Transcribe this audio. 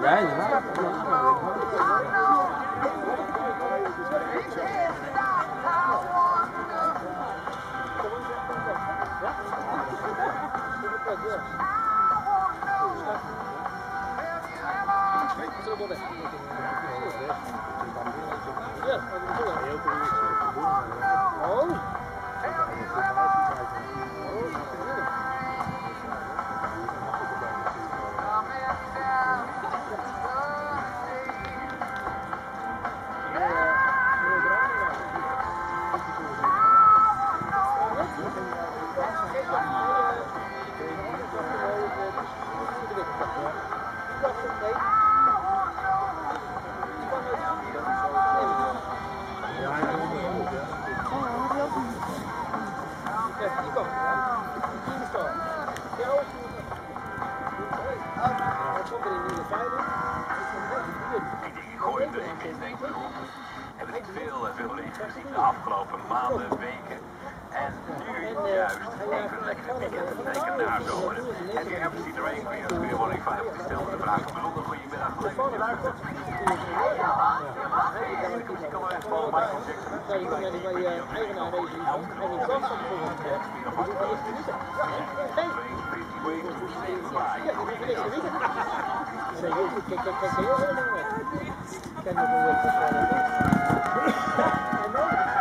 inderdaad. Hebben niet veel levens gezien de afgelopen maanden, weken. En nu juist even lekker het weekend, lekker nazomeren. En nu hebben ze er één weer woning 5 gesteld. De vraag: bijzonder goedemiddag, leuk dat je luistert. Je kan wel even volgen Michael Jackson. Eigenaar deze en ik was van de